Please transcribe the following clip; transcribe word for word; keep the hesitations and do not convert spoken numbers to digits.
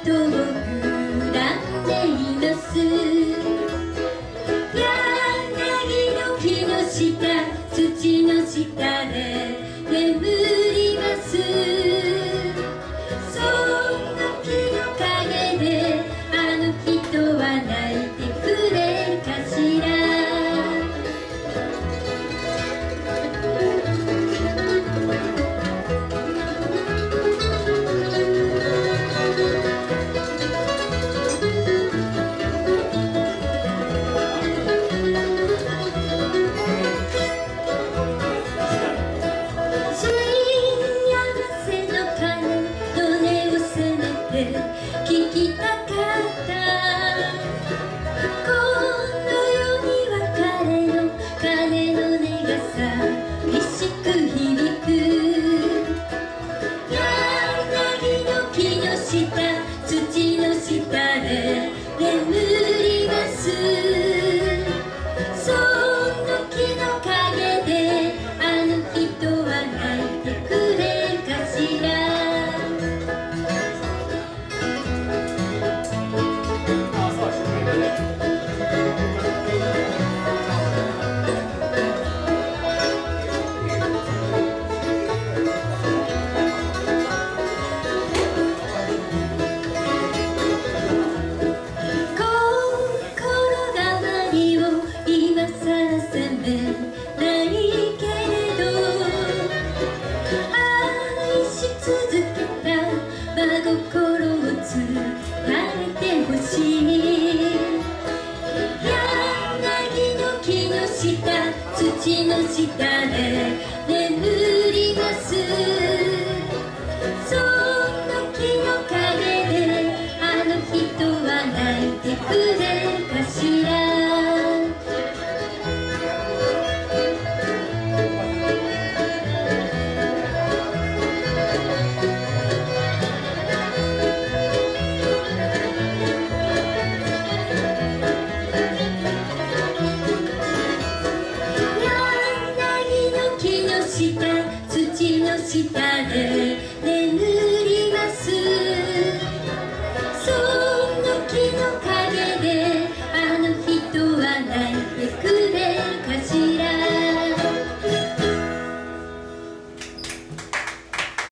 人を恨んでいます。柳の木の下、土の下で眠ります。その木の陰であの人は泣いてくれるかしら。聞きたかった。この世には彼の鐘の音が寂しく響く。柳の木の下、土の下で眠ります。その木の陰であの人は泣いてくれるかしら。今さら責めないけれど、愛し続けた真心を伝えてほしい。柳の木の下、土の下で